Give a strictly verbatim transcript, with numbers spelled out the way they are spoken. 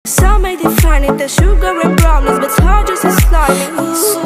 Some may define it as sugar and brownies, but it's hard just as slimy.